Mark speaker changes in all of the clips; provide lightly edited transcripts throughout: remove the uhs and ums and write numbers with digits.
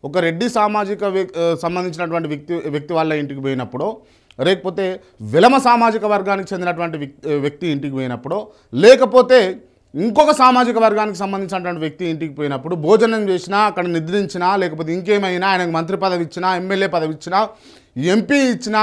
Speaker 1: ఒక రెడ్డి సామాజిక సంబంధించినటువంటి వ్యక్తి వాళ్ళ ఇంటికి పోయినప్పుడు, లేకపోతే విలమ సామాజిక వర్గానికి చెందినటువంటి వ్యక్తి ఇంటికి పోయినప్పుడు, లేకపోతే ఇంకొక సామాజిక వర్గానికి సంబంధించినటువంటి వ్యక్తి ఇంటికి పోయినప్పుడు భోజనం చేసినా, అక్కడ నిద్రించినా, లేకపోతే ఇంకేమైనా ఆయనకు మంత్రి పదవి ఇచ్చినా, ఎమ్మెల్యే పదవి ఇచ్చినా, ఎంపీ ఇచ్చినా,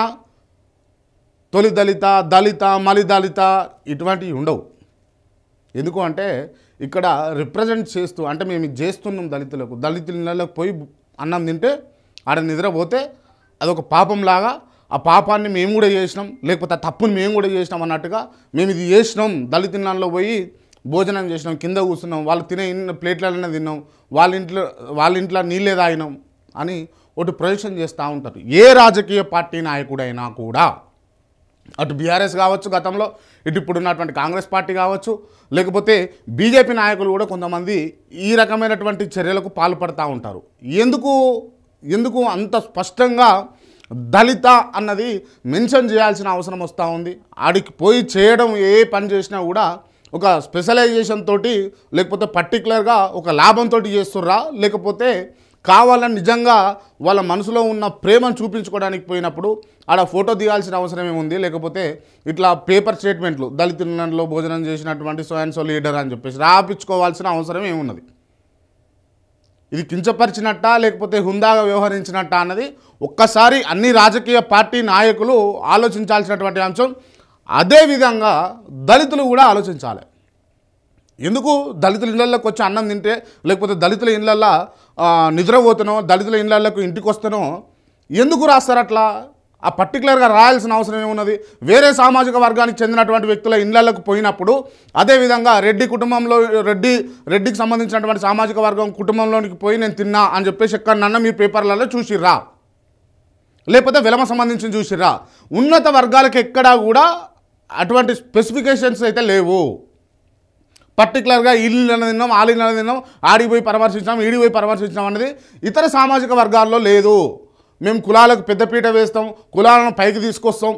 Speaker 1: తొలి దళిత, దళిత, మలి దళిత ఇటువంటివి ఉండవు. ఎందుకు అంటే ఇక్కడ రిప్రజెంట్ చేస్తూ, అంటే మేము ఇది చేస్తున్నాం దళితులకు, దళితులకు పోయి అన్నం తింటే ఆడ నిద్రపోతే అదొక పాపంలాగా, ఆ పాపాన్ని మేము కూడా చేసినాం, లేకపోతే ఆ తప్పుని మేము కూడా చేసినాం అన్నట్టుగా మేము ఇది చేసినాం, దళితులలో పోయి భోజనం చేసినాం, కింద కూర్చున్నాం, వాళ్ళు తినే ప్లేట్లలోనే తిన్నాం, వాళ్ళ ఇంట్లో నీళ్ళే తాగినాం అని ఒకటి ప్రొజెక్షన్ చేస్తూ ఉంటారు. ఏ రాజకీయ పార్టీ నాయకుడైనా కూడా, అటు బీఆర్ఎస్ కావచ్చు గతంలో, ఇటు ఇప్పుడున్నటువంటి కాంగ్రెస్ పార్టీ కావచ్చు, లేకపోతే బీజేపీ నాయకులు కూడా కొంతమంది ఈ రకమైనటువంటి చర్యలకు పాల్పడుతూ ఉంటారు. ఎందుకు అంత స్పష్టంగా దళిత అన్నది మెన్షన్ చేయాల్సిన అవసరం వస్తూ ఉంది? ఆడికి పోయి చేయడం, ఏ పని చేసినా కూడా ఒక స్పెషలైజేషన్ తోటి, లేకపోతే పర్టికులర్గా ఒక లాభంతో చేస్తుర్రా, లేకపోతే కావాలని నిజంగా వాళ్ళ మనసులో ఉన్న ప్రేమను చూపించుకోవడానికి పోయినప్పుడు ఆడ ఫోటో దిగాల్సిన అవసరం ఏముంది? లేకపోతే ఇట్లా పేపర్ స్టేట్మెంట్లు దళితులలో భోజనం చేసినటువంటి సో అండ్ సో లీడర్ అని చెప్పేసి రాపించుకోవాల్సిన అవసరం ఏమున్నది? ఇది కించపరిచినట్ట, లేకపోతే హుందాగా వ్యవహరించినట్ట అన్నది ఒక్కసారి అన్ని రాజకీయ పార్టీ నాయకులు ఆలోచించాల్సినటువంటి అంశం. అదేవిధంగా దళితులు కూడా ఆలోచించాలి. ఎందుకు దళితుల ఇళ్ళల్లోకి వచ్చి అన్నం తింటే, లేకపోతే దళితుల ఇళ్ళల్లో నిద్రపోతానో, దళితుల ఇళ్ళకు ఇంటికి వస్తానో ఎందుకు రాస్తారు అట్లా? ఆ పర్టికులర్గా రాయాల్సిన అవసరం ఏమున్నది? వేరే సామాజిక వర్గానికి చెందినటువంటి వ్యక్తుల ఇళ్ళకు పోయినప్పుడు, అదేవిధంగా రెడ్డి కుటుంబంలో రెడ్డికి సంబంధించినటువంటి సామాజిక వర్గం కుటుంబంలోనికి పోయి నేను తిన్నా అని చెప్పేసి ఎక్కడన్నా మీ పేపర్లలో చూసిర్రా, లేకపోతే విలమ సంబంధించి చూసిర్రా? ఉన్నత వర్గాలకు ఎక్కడా కూడా అటువంటి స్పెసిఫికేషన్స్ అయితే లేవు. పర్టికులర్గా ఇల్లు తిన్నాం, ఆలిళ్ళ తిన్నాం, ఆడికి పోయి పరామర్శించాం, ఈడికి పోయి పరామర్శించాం అనేది ఇతర సామాజిక వర్గాల్లో లేదు. మేము కులాలకు పెద్దపీట వేస్తాం, కులాలను పైకి తీసుకొస్తాం,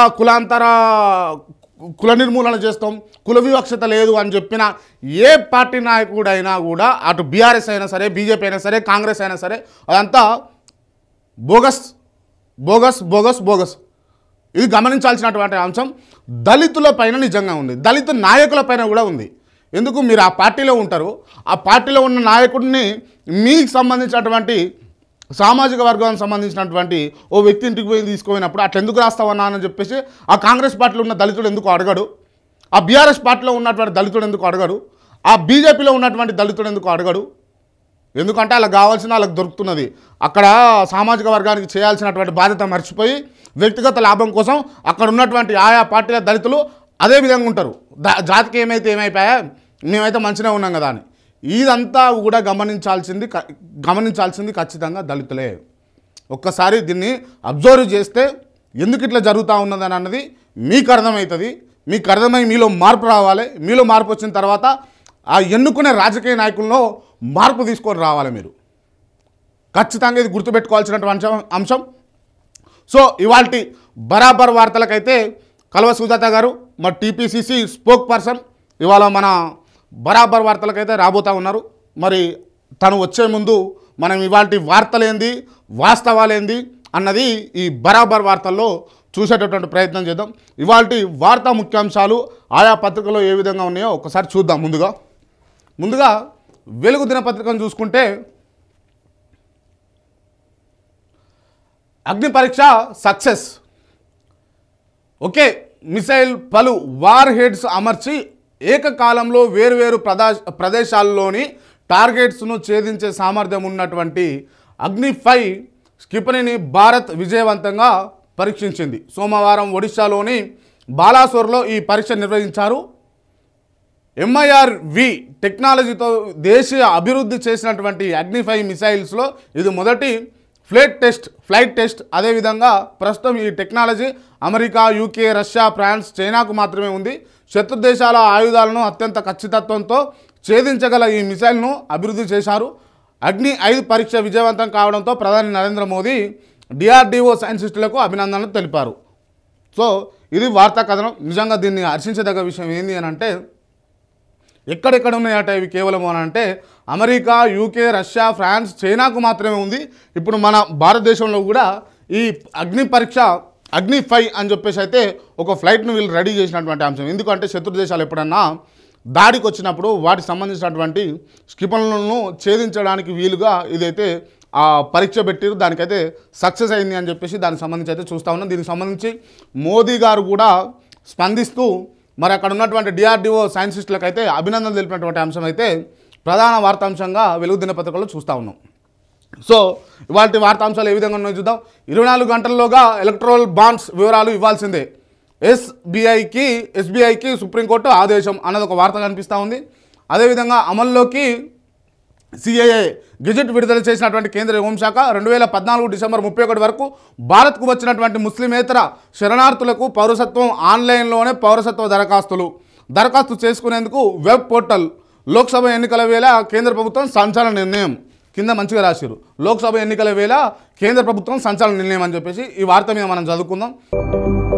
Speaker 1: కుల నిర్మూలన చేస్తాం, కుల వివక్షత లేదు అని చెప్పిన ఏ పార్టీ నాయకుడైనా కూడా, అటు బీఆర్ఎస్ అయినా సరే, బీజేపీ అయినా సరే, కాంగ్రెస్ అయినా సరే, అదంతా బోగస్ బోగస్ బోగస్ బోగస్. ఇది గమనించాల్సినటువంటి అంశం దళితుల పైన నిజంగా ఉంది, దళిత నాయకుల పైన కూడా ఉంది. ఎందుకు? మీరు ఆ పార్టీలో ఉంటారు, ఆ పార్టీలో ఉన్న నాయకుడిని మీకు సంబంధించినటువంటి సామాజిక వర్గానికి సంబంధించినటువంటి ఓ వ్యక్తి ఇంటికి పోయి తీసుకుపోయినప్పుడు అట్లా ఎందుకు రాస్తావన్నా అని చెప్పేసి ఆ కాంగ్రెస్ పార్టీలో ఉన్న దళితుడు ఎందుకు అడగడు? ఆ బీఆర్ఎస్ పార్టీలో ఉన్నటువంటి దళితుడు ఎందుకు అడగడు? ఆ బీజేపీలో ఉన్నటువంటి దళితుడు ఎందుకు అడగడు? ఎందుకంటే వాళ్ళకి కావాల్సిన వాళ్ళకి దొరుకుతున్నది. అక్కడ సామాజిక వర్గానికి చేయాల్సినటువంటి బాధ్యత మర్చిపోయి వ్యక్తిగత లాభం కోసం అక్కడ ఉన్నటువంటి ఆయా పార్టీల దళితులు అదే విధంగా ఉంటారు. జాతికి ఏమైపోయా, మేమైతే మంచిగా ఉన్నాం కదా అని. ఇదంతా కూడా గమనించాల్సింది ఖచ్చితంగా దళితులే. ఒక్కసారి దీన్ని అబ్జర్వ్ చేస్తే ఎందుకు ఇట్లా జరుగుతూ ఉన్నదని అన్నది మీకు అర్థమవుతుంది. మీకు అర్థమై మీలో మార్పు రావాలి. మీలో మార్పు వచ్చిన తర్వాత ఆ ఎన్నుకునే రాజకీయ నాయకుల్లో మార్పు తీసుకొని రావాలి. మీరు ఖచ్చితంగా ఇది గుర్తుపెట్టుకోవాల్సినటువంటి అంశం. సో ఇవాల్టి బరాబర్ వార్తలకైతే కల్వ సుజాత గారు మా టీపీసీసీ స్పోక్ పర్సన్ ఇవాళ మన బరాబర్ వార్తలకైతే రాబోతూ ఉన్నారు. మరి తను వచ్చే ముందు మనం ఇవాల్టి వార్తలేంది, వాస్తవాలేంది అన్నది ఈ బరాబర్ వార్తల్లో చూసేటటువంటి ప్రయత్నం చేద్దాం. ఇవాల్టి వార్తా ముఖ్యాంశాలు ఆయా పత్రికలో ఏ విధంగా ఉన్నాయో ఒకసారి చూద్దాం. ముందుగా వెలుగు దినపత్రికను చూసుకుంటే అగ్ని పరీక్ష సక్సెస్, ఓకే, మిసైల్ పలు వార్ హెడ్స్ అమర్చి ఏకకాలంలో వేరువేరు ప్రదేశాల్లోని టార్గెట్స్ను ఛేదించే సామర్థ్యం ఉన్నటువంటి అగ్ని-5 క్షిపణిని భారత్ విజయవంతంగా పరీక్షించింది. సోమవారం ఒడిశాలోని బాలాసోర్లో ఈ పరీక్ష నిర్వహించారు. MIRV టెక్నాలజీతో దేశీయ అభివృద్ధి చేసినటువంటి అగ్ని-5 మిసైల్స్లో ఇది మొదటి ఫ్లైట్ టెస్ట్. అదేవిధంగా ప్రస్తుతం ఈ technology America, UK, Russia, France, చైనాకు మాత్రమే ఉంది. శత్రు దేశాల ఆయుధాలను అత్యంత ఖచ్చితత్వంతో ఛేదించగల ఈ మిసైల్ను అభివృద్ధి చేశారు. అగ్ని-5 పరీక్ష విజయవంతం కావడంతో ప్రధాని నరేంద్ర మోదీ DRDO సైంటిస్టులకు అభినందనలు తెలిపారు. సో ఇది వార్తా కథనం. నిజంగా దీన్ని హర్షించదగ్గ విషయం ఏంది అని అంటే ఎక్కడెక్కడ ఉన్నాయట ఇవి కేవలం అని అంటే అమెరికా, యూకే, రష్యా, ఫ్రాన్స్, చైనాకు మాత్రమే ఉంది. ఇప్పుడు మన భారతదేశంలో కూడా ఈ అగ్ని పరీక్ష అగ్ని 5 అని చెప్పేసి అయితే ఒక ఫ్లైట్ను వీళ్ళు రెడీ చేసినటువంటి అంశం. ఎందుకంటే శత్రు దేశాలు ఎప్పుడన్నా దాడికి వచ్చినప్పుడు వాటికి సంబంధించినటువంటి క్షిపణులను ఛేదించడానికి వీలుగా ఇదైతే ఆ పరీక్ష పెట్టిరు. దానికైతే సక్సెస్ అయింది అని చెప్పేసి దానికి సంబంధించి అయితే చూస్తూ ఉన్నాం. దీనికి సంబంధించి మోదీ గారు కూడా స్పందిస్తూ మరి అక్కడ ఉన్నటువంటి డిఆర్డిఓ సైంటిస్టులకు అయితే అభినందనలు తెలిపినటువంటి అంశం అయితే ప్రధాన వార్తాంశంగా వెలుగు దినపత్రికలో చూస్తూ ఉన్నాం. సో ఇవాళ వార్తాంశాలు ఏ విధంగా ఉన్నాయో చూద్దాం. 24 గంటల్లోగా ఎలక్ట్రల్ బాండ్స్ వివరాలు ఇవ్వాల్సిందే, ఎస్బీఐకి సుప్రీంకోర్టు ఆదేశం అన్నది ఒక వార్త కనిపిస్తూ ఉంది. అదేవిధంగా అమల్లోకి సిఏఏ గెజెట్ విడుదల చేసినటువంటి కేంద్ర హోంశాఖ 2014 డిసెంబర్ 31 వరకు భారత్కు వచ్చినటువంటి ముస్లిమేతర శరణార్థులకు పౌరసత్వం ఆన్లైన్లోనే పౌరసత్వ దరఖాస్తు చేసుకునేందుకు వెబ్ పోర్టల్. లోక్సభ ఎన్నికల వేళ కేంద్ర ప్రభుత్వం సంచలన నిర్ణయం, కింద మంచిగా రాశారు, లోక్సభ ఎన్నికల వేళ కేంద్ర ప్రభుత్వం సంచలన నిర్ణయం అని చెప్పేసి ఈ వార్త మీద మనం చదువుకుందాం.